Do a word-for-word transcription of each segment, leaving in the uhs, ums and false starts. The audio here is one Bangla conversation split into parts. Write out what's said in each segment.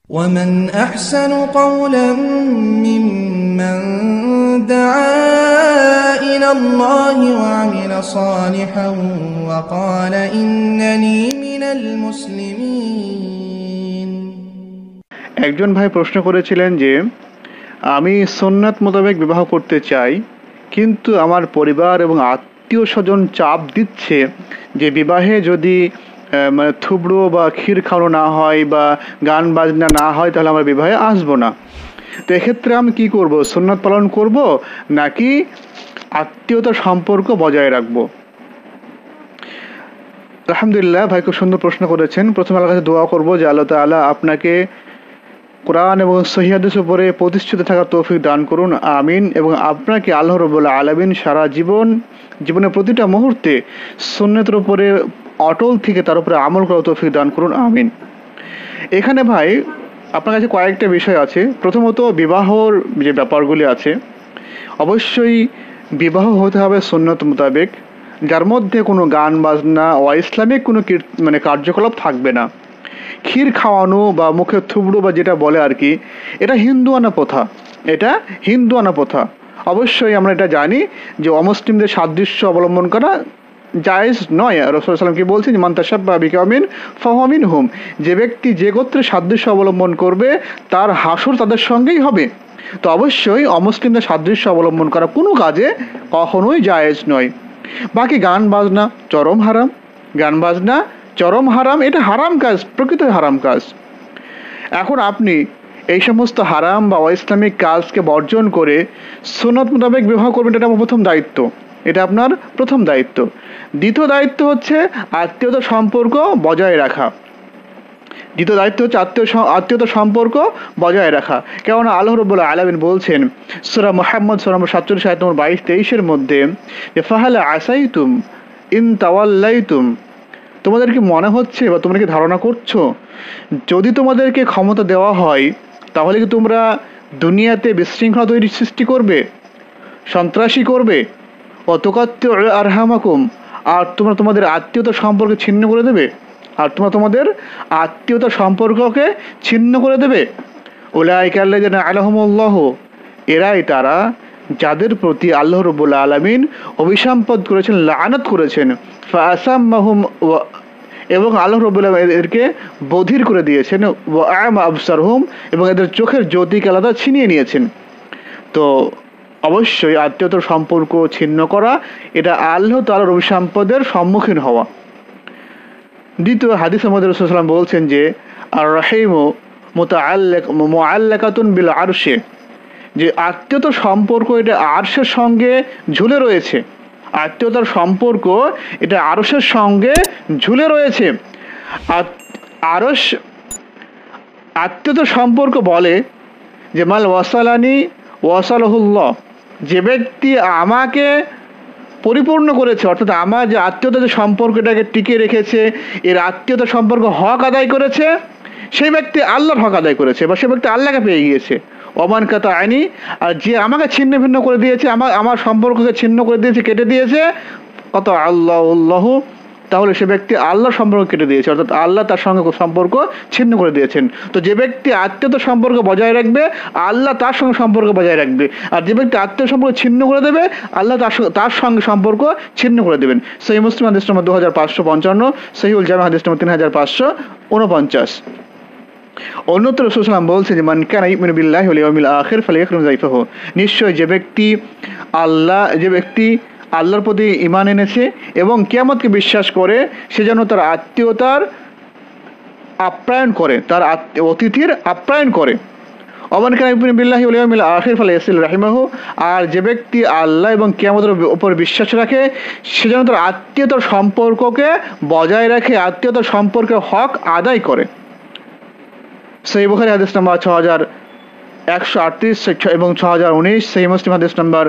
ومن أحسن قولا ممن دعا إلى الله وعمل صالحا وقال إنني من المسلمين। একজন ভাই প্রশ্ন করেছিলেন যে আমি সুন্নাত মোতাবেক বিবাহ করতে চাই, কিন্তু আমার পরিবার এবং আত্মীয় স্বজন চাপ দিচ্ছে যে বিবাহে যদি মানে থুবড়ো বা ক্ষীর খাওয়ানো না হয় বা গান বাজনা না হয় তাহলে আমার বিবাহে আসবো না। তো এক্ষেত্রে আমি কি করব? সুন্নাত পালন করব নাকি আত্মীয়তার সম্পর্ক বজায় রাখবো? আলহামদুলিল্লাহ, ভাই খুব সুন্দর প্রশ্ন করেছেন। প্রথমে আল্লাহর কাছে দোয়া করবো যে আল্লাহ তাআলা আপনাকে কোরআন এবং সহিহ হাদিসের উপরে প্রতিষ্ঠিত থাকার তৌফিক দান করুন, আমিন। এবং আপনাকে আল্লাহ রাব্বুল আলামিন সারা জীবন জীবনের প্রতিটা মুহূর্তে সুন্নাতের উপরে অটল থেকে তার উপরে আমল করার তৌফিক দান করুন, আমিন। এখানে ভাই আপনার কাছে কয়েকটা বিষয় আছে। প্রথমত, বিবাহর যে ব্যাপারগুলি আছে, অবশ্যই বিবাহ হতে হবে সুন্নত মোতাবেক, যার মধ্যে কোনো গান বাজনা অইসলামিক কোনো মানে কার্যকলাপ থাকবে না। ক্ষীর খাওয়ানো বা মুখে থুবড়ো বা যেটা বলে আর কি, এটা হিন্দুয়ানা প্রথা, এটা হিন্দুয়ানা প্রথা। অবশ্যই আমরা এটা জানি যে অমুসলিমদের সাদৃশ্য অবলম্বন করা জায়েজ নয়। রাসূলুল্লাহ সাল্লাল্লাহু আলাইহি ওয়াসাল্লাম কি বলছেন? মান তাশাব্বাহা বিকওমিন ফাহুয়া মিনহুম। যে ব্যক্তি যে গোত্রের সাদৃশ্য অবলম্বন করবে তার হাসর তাদের সঙ্গেই হবে। তো অবশ্যই অমুসলিমদের সাদৃশ্য অবলম্বন করা কোনো কাজে কখনোই জায়েজ নয়। বাকি গান বাজনা চরম হারাম, গান বাজনা চরম হারাম, এটা হারাম কাজ, প্রকৃত হারাম কাজ। এখন আপনি এই সমস্ত হারাম বা অইসলামিক কাজকে বর্জন করে সুন্নাত মোতাবেক বিবাহ করবেন, এটা আমার প্রথম দায়িত্ব, এটা আপনার প্রথম দায়িত্ব। দ্বিতীয় দায়িত্ব হচ্ছে আত্মীয়তা সম্পর্ক বজায় রাখা। দ্বিতীয় দায়িত্ব হচ্ছে আত্মীয় আত্মীয়তা সম্পর্ক বজায় রাখা। কেননা আল্লাহ রাব্বুল আলামিন বলছেন সূরা মুহাম্মদ সূরা নম্বর সাতচল্লিশ আয়াত নম্বর বাইশ তেইশের মধ্যে যে ফাহাল আসাইতুম ইন তাওয়াল্লাইতুম, তোমাদের কি মনে হচ্ছে বা তোমরা কি ধারণা করছো যদি তোমাদেরকে ক্ষমতা দেওয়া হয় তাহলে কি তোমরা দুনিয়াতে বিশৃঙ্খলা তৈরি সৃষ্টি করবে, সন্ত্রাসী করবে, অতকাত্য আরহামাকুম, আর তোমরা তোমাদের আত্মীয়তা সম্পর্কে ছিন্ন করে দেবে, আর তোমরা তোমাদের আত্মীয়তা সম্পর্ককে ছিন্ন করে দেবে। উলাইকা আল্লাযিনা আলাহুমুল্লাহ, এরাই তারা যাদের প্রতি আল্লাহ রাব্বুল আলামিন অভিসম্পাদ করেছেন, লাআনাত করেছেন। ফাআসাম্মাহুম, এবং আল্লাহ রাব্বুল আলামিন এদেরকে বধির করে দিয়েছেন। ওয়া আ'মা আবসারহুম, এবং এদের চোখের জ্যোতিকে আলাদা ছিনিয়ে নিয়েছেন। তো অবশ্যই আত্মীয়তার সম্পর্ক ছিন্ন করা, এটা আল্লাহ তাআলার অভিসম্পদের সম্মুখীন হওয়া। দ্বিতীয় হাদিসের মধ্যে রাসূলুল্লাহ সাল্লাল্লাহু আলাইহি ওয়াসাল্লাম বলছেন যে আর রাহিমু মুতাআল্লিক মুআল্লাকাতুন বিল আরশে, যে আত্মীয়তার সম্পর্ক এটা আরশের সঙ্গে ঝুলে রয়েছে। আত্মীয়তার সম্পর্ক এটা আরশের সঙ্গে ঝুলে রয়েছে। আরশ আত্মীয়তার সম্পর্ক বলে যে মাল ওয়াসালানি ওয়াসালাহুল্লাহ, যে ব্যক্তি আমাকে পরিপূর্ণ করেছে, অর্থাৎ আমার যে আত্মীয়তা যে সম্পর্কটাকে টিকিয়ে রেখেছে, এর আত্মীয়তা সম্পর্ক হক আদায় করেছে, সেই ব্যক্তি আল্লাহর হক আদায় করেছে বা সেই ব্যক্তি আল্লাহকে পেয়ে গিয়েছে। ওমান কাতা আইনি, আর যে আমাকে ছিন্ন ভিন্ন করে দিয়েছে, আমার আমার সম্পর্ককে ছিন্ন করে দিয়েছে, কেটে দিয়েছে, কত আল্লাহ আল্লাহ, তাহলে সে ব্যক্তি আল্লাহর সম্পর্ক কেটে দিয়েছে, অর্থাৎ আল্লাহ তার সঙ্গে সম্পর্ক ছিন্ন করে দিয়েছেন। তো যে ব্যক্তি আত্মীয়তা সম্পর্ক বজায় রাখবে, আল্লাহ তার সঙ্গে সম্পর্ক বজায় রাখবে। আর যে ব্যক্তি আত্মীয় সম্পর্ক ছিন্ন করে দেবে, আল্লাহ তার তার সঙ্গে সম্পর্ক ছিন্ন করে দেবেন। সহিহ মুসলিম হাদিস নম্বর দু হাজার পাঁচশো পঞ্চান্ন, সহিহুল জামি হাদিস নম্বর তিন হাজার পাঁচশো উনপঞ্চাশ। অন্যত্র রাসূলুল্লাহ সাল্লাল্লাহু আলাইহি ওয়াসাল্লাম বলছেন যে মান কানা ইউমিনু বিল্লাহি ওয়াল ইয়াউমিল আখির ফালইকরিম যায়ফাহু, নিশ্চয় যে ব্যক্তি আল্লাহ যে ব্যক্তি আল্লাহর প্রতি ঈমান এনেছে এবং কিয়ামতকে বিশ্বাস করে, সে যেন তার আত্মীয়তার আপ্যায়ন করে, তার অতিথির আপ্যায়ন করে। ওমান কানা ইউমিনু বিল্লাহি ওয়াল ইয়াউমিল আখির ফালইসিল রাহিমাহু, আর যে ব্যক্তি আল্লাহ এবং কিয়ামতের উপর বিশ্বাস রাখে, সে যেন তার আত্মীয়তার সম্পর্ককে বজায় রাখে, আত্মীয়তার সম্পর্কে হক আদায় করে। সহিহ বুখারী হাদিস নাম্বার ছ হাজার একশো আটত্রিশ এবং ছ হাজার উনিশ, সহিহ মুসলিম হাদিস নাম্বার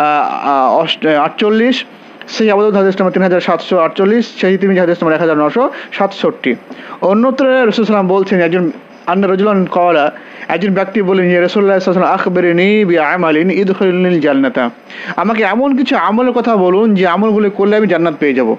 আটচল্লিশ, সহিহ আবু দাউদ হাদিস নাম্বার তিন হাজার সাতশো আটচল্লিশ, সহিহ তিরমিজি হাদিস নাম্বার এক হাজার নশো সাতষট্টি। অন্যত্র রাসূলুল্লাহ সাল্লাল্লাহু আলাইহি ওয়াসাল্লাম বলছেন, একজন আন্না রাজুলান ক্বালা, একজন ব্যক্তি বলেন যে রাসূলুল্লাহ সাল্লাল্লাহু আলাইহি ওয়াসাল্লাম আখবিরনি বিআমালিন ইদখিলুনিল জান্নাতা, আমাকে এমন কিছু আমলের কথা বলুন যে আমলগুলো করলে আমি জান্নাত পেয়ে যাব।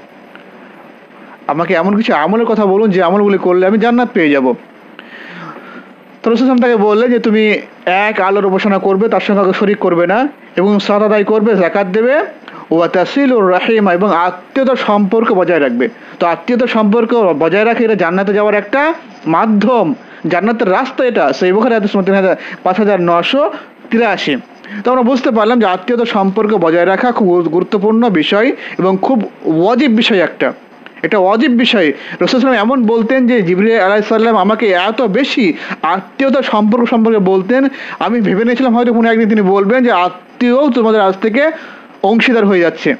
আমাকে এমন কিছু আমলের কথা বলুন যে আমলগুলো করলে আমি জান্নাত পেয়ে যাব। তো রাসূল সাল্লাল্লাহু আলাইহি ওয়াসাল্লাম তাকে বললেন যে তুমি এক আল্লাহর উপাসনা করবে, তার সঙ্গে কাউকে শরীক করবে না, এবং সালাত আদায় করবে, যাকাত দেবে, ওয়া তাসিলুর রাহিমা, এবং আত্মীয়তার সম্পর্ক বজায় রাখবে। তো আত্মীয়তার সম্পর্ক বজায় রাখে এটা জান্নাতে যাওয়ার একটা মাধ্যম, জান্নাতের রাস্তা এটা। সেই বুখারী হাদিস তিন হাজার পাঁচ হাজার নশো তিরাশি। তো আমরা বুঝতে পারলাম যে আত্মীয়তার সম্পর্ক বজায় রাখা খুব গুরুত্বপূর্ণ বিষয় এবং খুব ওয়াজিব বিষয় একটা, এটা ওয়াজিব বিষয়। রাসূল সাল্লাল্লাহু আলাইহি ওয়াসাল্লাম এমন বলতেন যে জিবরিল আলাইহিস সালাম আমাকে এত বেশি আত্মীয়তার সম্পর্ক সম্পর্কে বলতেন, আমি ভেবে নিয়েছিলাম হয়তো কোনো একদিন তিনি বলবেন যে আত্মীয়ও তোমাদের আজ থেকে অংশীদার হয়ে যাচ্ছে।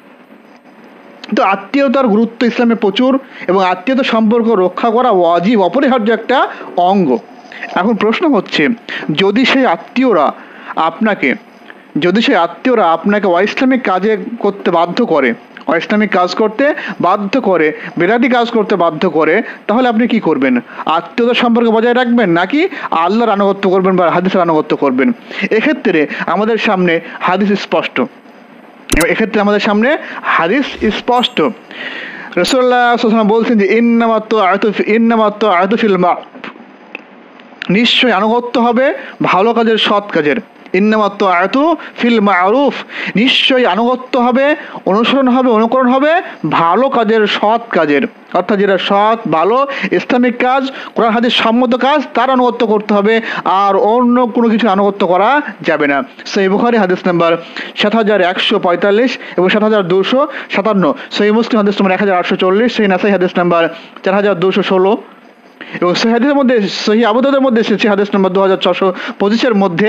তো আত্মীয়তার গুরুত্ব ইসলামে প্রচুর, এবং আত্মীয়তার সম্পর্ক রক্ষা করা ওয়াজিব, অপরিহার্য একটা অঙ্গ। এখন প্রশ্ন হচ্ছে, যদি সেই আত্মীয়রা আপনাকে যদি সেই আত্মীয়রা আপনাকে অইসলামিক কাজে করতে বাধ্য করে, অইসলামিক কাজ করতে বাধ্য করে, বেদাতি কাজ করতে বাধ্য করে, তাহলে আপনি কি করবেন? আত্মীয়তার সম্পর্ক বজায় রাখবেন, নাকি আল্লাহর আনুগত্য করবেন বা হাদিসের আনুগত্য করবেন? এক্ষেত্রে আমাদের সামনে হাদিস স্পষ্ট, এক্ষেত্রে আমাদের সামনে হাদিস স্পষ্ট। রাসূলুল্লাহ সাল্লাল্লাহু আলাইহি ওয়াসাল্লাম বলছেন যে ইন্নামাত তাআতু ইন্নামাত তাআতু ফিল মা'রুফ, নিশ্চয়ই আনুগত্য হবে ভালো কাজের, সৎ কাজের। ইন্নামাত তাআতু ফিল মা'রুফ, নিশ্চয়ই আনুগত্য হবে, অনুসরণ হবে, অনুকরণ হবে ভালো কাজের, সৎ কাজের। অর্থাৎ যেটা সৎ, ভালো, ইসলামিক কাজ, কোরআন হাদিস সম্মত কাজ, তার আনুগত্য করতে হবে, আর অন্য কোনো কিছু আনুগত্য করা যাবে না। সহিহ বুখারী হাদিস নাম্বার সাত হাজার একশো পঁয়তাল্লিশ এবং সাত হাজার দুশো সাতান্ন, সহিহ মুসলিম হাদিস নাম্বার এক হাজার আটশো চল্লিশ, সহিহ নাসাঈ হাদিস নাম্বার চার হাজার দুশো ষোলো, এবং সহিহ হাদিসের মধ্যে, সহিহ আবু দাউদের মধ্যে এসেছে হাদিস নাম্বার দু হাজার ছশো পঁচিশের মধ্যে,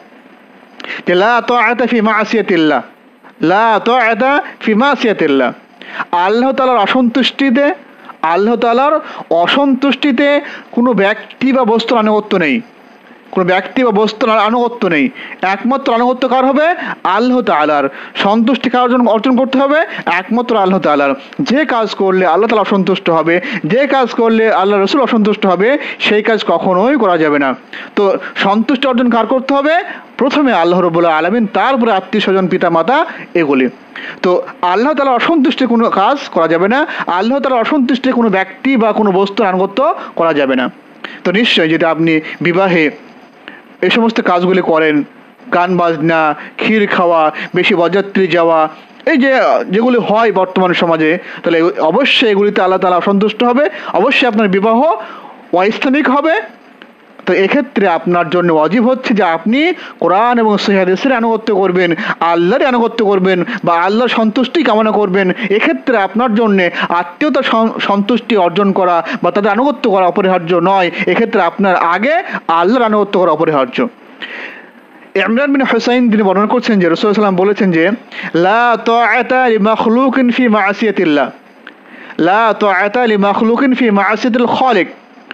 যে লা তাআতা ফি মা'সিয়াতিল্লাহ, লা তাআতা ফি মা'সিয়াতিল্লাহ, আল্লাহ তাআলার অসন্তুষ্টিতে, আল্লাহ তাআলার অসন্তুষ্টিতে কোনো ব্যক্তি বা বস্তুর আনুগত্য নেই, কোনো ব্যক্তি বা বস্তুর আনুগত্য নেই। একমাত্র আনুগত্য কার হবে? আল্লাহ তাআলার। সন্তুষ্টি কার জন্য অর্জন করতে হবে? একমাত্র আল্লাহ তাআলার। যে কাজ করলে আল্লাহ তাআলা অসন্তুষ্ট হবে, যে কাজ করলে আল্লাহ রাসূল অসন্তুষ্ট হবে, সেই কাজ কখনোই করা যাবে না। তো সন্তুষ্টি অর্জন কার করতে হবে? প্রথমে আল্লাহ রাব্বুল আলামিন, তারপরে আত্মীয় স্বজন, পিতা মাতা, এগুলি। তো আল্লাহ তাআলার অসন্তুষ্টে কোনো কাজ করা যাবে না, আল্লাহ তাআলার অসন্তুষ্টে কোনো ব্যক্তি বা কোনো বস্তুর আনুগত্য করা যাবে না। তো নিশ্চয়ই যদি আপনি বিবাহে এই সমস্ত কাজগুলি করেন, গান বাজনা, ক্ষীর খাওয়া, বেশি বরযাত্রী যাওয়া, এই যে যেগুলি হয় বর্তমান সমাজে, তাহলে অবশ্যই এগুলিতে আল্লাহ তাআলা অসন্তুষ্ট হবে, অবশ্যই আপনার বিবাহ অইসলামিক হবে। তো এক্ষেত্রে আপনার জন্য ওয়াজিব হচ্ছে যে আপনি কোরআন এবং সহিহ হাদিসের আনুগত্য করবেন, আল্লাহর আনুগত্য করবেন, বা আল্লাহর সন্তুষ্টি কামনা করবেন। এক্ষেত্রে আপনার জন্য আত্মীয়তার সন্তুষ্টি অর্জন করা বা তাদের আনুগত্য করা অপরিহার্য নয়, এক্ষেত্রে আপনার আগে আল্লাহর আনুগত্য করা অপরিহার্য। ইমরান বিন হুসাইন তিনি বর্ণনা করছেন যে রাসূল সাল্লাল্লাহু আলাইহি ওয়াসাল্লাম বলেছেন যে লা তাআতা লিমাখলুকিন ফি মা'সিয়াতিল্লাহ, লা তাআতা লিমাখলুকিন ফি মা'সিয়াতিল খালিক,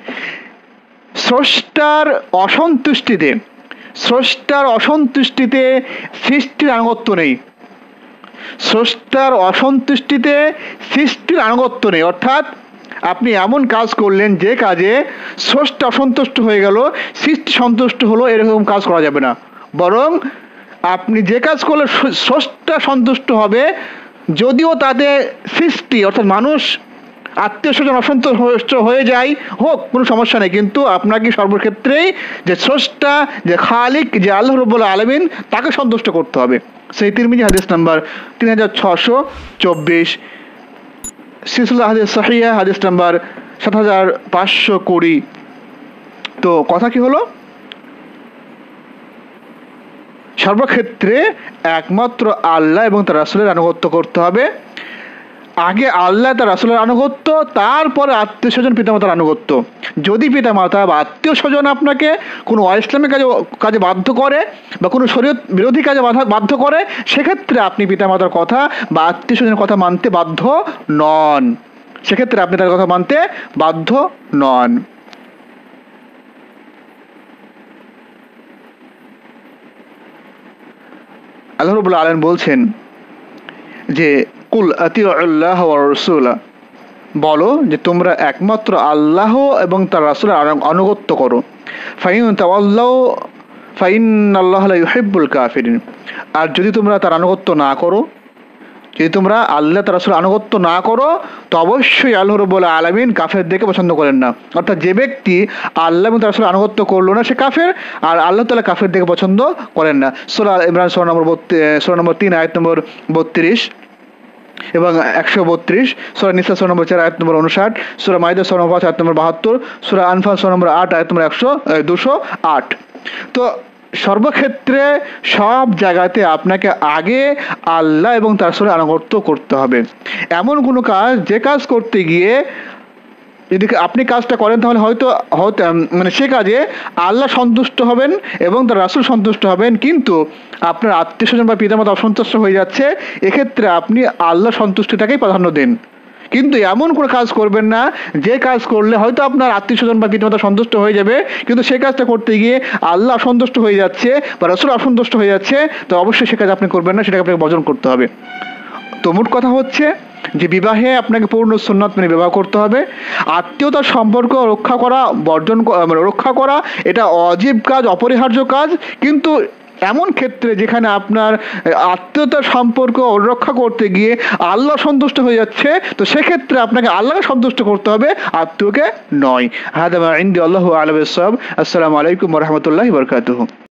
স্রষ্টার অসন্তুষ্টিতে, স্রষ্টার অসন্তুষ্টিতে সৃষ্টির আনুগত্য নেই, স্রষ্টার অসন্তুষ্টিতে সৃষ্টির আনুগত্য নেই। অর্থাৎ আপনি এমন কাজ করলেন যে কাজে স্রষ্টা অসন্তুষ্ট হয়ে গেল, সৃষ্টি সন্তুষ্ট হলো, এরকম কাজ করা যাবে না। বরং আপনি যে কাজ করলে স্রষ্টা সন্তুষ্ট হবে, যদিও তাতে সৃষ্টি অর্থাৎ মানুষ, আত্মীয় স্বজন অসন্তুষ্ট হয়ে যায়, হোক, কোনো সমস্যা নেই, কিন্তু আপনাকে সর্বক্ষেত্রেই যে স্রষ্টা, যে খালিক, যে আল্লাহ রাব্বুল আলামিন, তাকে সন্তুষ্ট করতে হবে। সেই তিরমিজি হাদিস নাম্বার তিন হাজার ছশো চব্বিশ, সিলসিলা হাদিস সহিহ হাদিস নাম্বার সাত হাজার পাঁচশো কুড়ি। তো কথা কি হলো? সর্বক্ষেত্রে একমাত্র আল্লাহ এবং তার রাসূলের আনুগত্য করতে হবে। আগে আল্লাহ তার রাসূলের আনুগত্য, তারপরে আত্মীয় স্বজন, পিতামাতার আনুগত্য। যদি পিতামাতা বা আত্মীয় স্বজন আপনাকে কোনো অইসলামিক কাজে কাজে বাধ্য করে বা কোনো শরীয়ত বিরোধী কাজে বাধ্য করে, সেক্ষেত্রে আপনি পিতামাতার কথা বা আত্মীয় স্বজনের কথা মানতে বাধ্য নন, সেক্ষেত্রে আপনি তার কথা মানতে বাধ্য নন। আল্লাহ রাব্বুল আলামিন বলছেন যে কুল আতিউল্লাহ ওয়া রাসূলা, বলো যে তোমরা একমাত্র আল্লাহ এবং তার রাসূলের আনুগত্য করো। ফাইন তাওয়াল্লাউ ফাইন্নাল্লাহা লা ইউহিব্বুল কাফিরিন, আর যদি তোমরা তার আনুগত্য না করো, যদি তোমরা আল্লাহ তার রাসূলের আনুগত্য না করো তো অবশ্যই আল্লাহ রাব্বুল আলামিন কাফেরদেরকে পছন্দ করেন না। অর্থাৎ যে ব্যক্তি আল্লাহ এবং তার রাসূলের আনুগত্য করলো না সে কাফের, আর আল্লাহ তাআলা কাফেরদেরকে পছন্দ করেন না। সূরা আল ইমরান সূরা নম্বর সূরা নম্বর তিন আয়াত নম্বর বত্রিশ এবং একশো বত্রিশ, সূরা নিসা সূরা নম্বর চার আয়াত নম্বর উনষাট, সূরা মাইদা সূরা নম্বর পাঁচ আয়াত নম্বর বাহাত্তর, সূরা আনফাল সূরা নম্বর আট আয়াত নম্বর একশো দুশো আট। তো সর্বক্ষেত্রে সব জায়গাতে আপনাকে আগে আল্লাহ এবং তার রাসূলের আনুগত্য করতে হবে। এমন কোনো কাজ যে কাজ করতে গিয়ে যদি আপনি কাজটা করেন তাহলে হয়তো হয়তো মানে সে কাজে আল্লাহ সন্তুষ্ট হবেন এবং তার রাসূল সন্তুষ্ট হবেন, কিন্তু আপনার আত্মীয় স্বজন বা পিতামাতা অসন্তুষ্ট হয়ে যাচ্ছে, এক্ষেত্রে আপনি আল্লাহ সন্তুষ্টিটাকেই প্রাধান্য দেন। কিন্তু এমন কোনো কাজ করবেন না যে কাজ করলে হয়তো আপনার আত্মীয় স্বজন বা পিতামাতা সন্তুষ্ট হয়ে যাবে, কিন্তু সেই কাজটা করতে গিয়ে আল্লাহ অসন্তুষ্ট হয়ে যাচ্ছে বা রাসূল অসন্তুষ্ট হয়ে যাচ্ছে, তো অবশ্যই সে কাজ আপনি করবেন না, সেটাকে আপনাকে বর্জন করতে হবে। তো মোট কথা হচ্ছে যে বিবাহে আপনাকে পূর্ণ সুন্নাত মেনে বিবাহ করতে হবে। আত্মীয়তার সম্পর্ক রক্ষা করা বর্জন মানে রক্ষা করা এটা অজীব কাজ, অপরিহার্য কাজ, কিন্তু এমন ক্ষেত্রে যেখানে আপনার আত্মীয়তার সম্পর্ক রক্ষা করতে গিয়ে আল্লাহ সন্তুষ্ট হয়ে যাচ্ছে, তো সেক্ষেত্রে আপনাকে আল্লাহকে সন্তুষ্ট করতে হবে, আত্মীয়কে নয়। হাদা মা ইনদি আল্লাহু আ'লাম বিস-সাওয়াব। আসসালামু আলাইকুম ওয়া রাহমাতুল্লাহি ওয়া বারাকাতুহু।